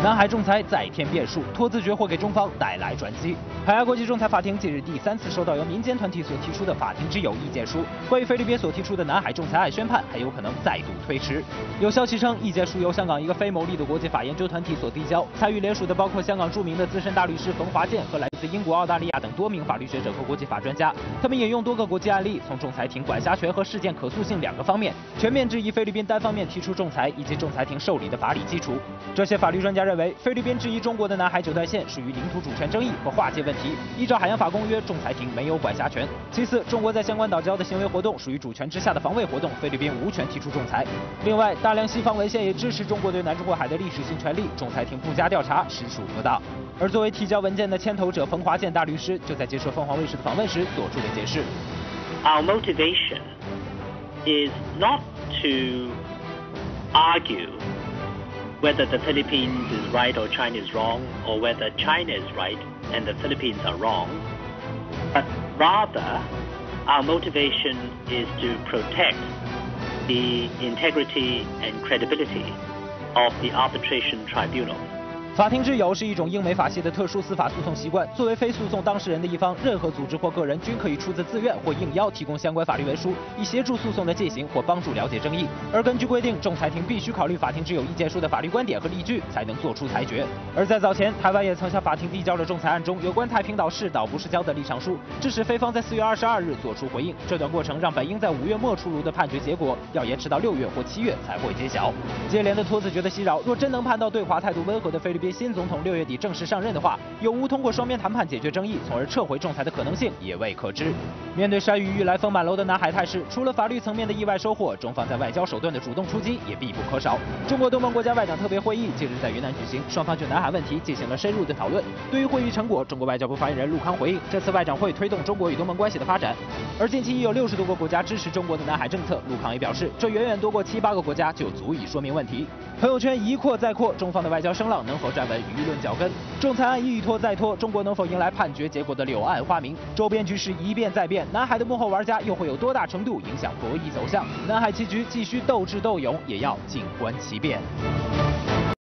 南海仲裁再添变数，托字诀或给中方带来转机。海牙国际仲裁法庭近日第3次收到由民间团体所提出的法庭之友意见书，关于菲律宾所提出的南海仲裁案宣判，还有可能再度推迟。有消息称，意见书由香港一个非牟利的国际法研究团体所递交，参与联署的包括香港著名的资深大律师冯华健和来自英国、澳大利亚等多名法律学者和国际法专家。他们引用多个国际案例，从仲裁庭管辖权和事件可诉性2个方面，全面质疑菲律宾单方面提出仲裁以及仲裁庭受理的法理基础。这些法律专家认为，菲律宾质疑中国的南海9段线属于领土主权争议和划界问题，依照海洋法公约，仲裁庭没有管辖权。其次，中国在相关岛礁的行为活动属于主权之下的防卫活动，菲律宾无权提出仲裁。另外，大量西方文献也支持中国对南中国海的历史性权利，仲裁庭不加调查实属不当。而作为提交文件的牵头者冯华健大律师就在接受凤凰卫视的访问时做出了解释。 Our motivation is not to argue whether the Philippines is right or China is wrong, or whether China is right and the Philippines are wrong, but rather our motivation is to protect the integrity and credibility of the arbitration tribunal. 法庭之友是一种英美法系的特殊司法诉讼习惯。作为非诉讼当事人的一方，任何组织或个人均可以出自自愿或应邀提供相关法律文书，以协助诉讼的进行或帮助了解争议。而根据规定，仲裁庭必须考虑法庭之友意见书的法律观点和例句，才能作出裁决。而在早前，台湾也曾向法庭递交了仲裁案中有关太平岛是岛不是礁的立场书，致使菲方在4月22日作出回应。这段过程让本应在5月末出炉的判决结果，要延迟到6月或7月才会揭晓。接连的托字诀的袭扰，若真能盼到对华态度温和的菲律宾新总统6月底正式上任的话，有无通过双边谈判解决争议，从而撤回仲裁的可能性也未可知。面对山雨欲来风满楼的南海态势，除了法律层面的意外收获，中方在外交手段的主动出击也必不可少。中国东盟国家外长特别会议近日在云南举行，双方就南海问题进行了深入的讨论。对于会议成果，中国外交部发言人陆康回应，这次外长会推动中国与东盟关系的发展。而近期已有60多个国家支持中国的南海政策，陆康也表示，这远远多过7、8个国家就足以说明问题。朋友圈一扩再扩，中方的外交声浪能否站稳舆论脚跟？仲裁案一拖再拖，中国能否迎来判决结果的柳暗花明？周边局势一变再变，南海的幕后玩家又会有多大程度影响博弈走向？南海棋局继续斗智斗勇，也要静观其变。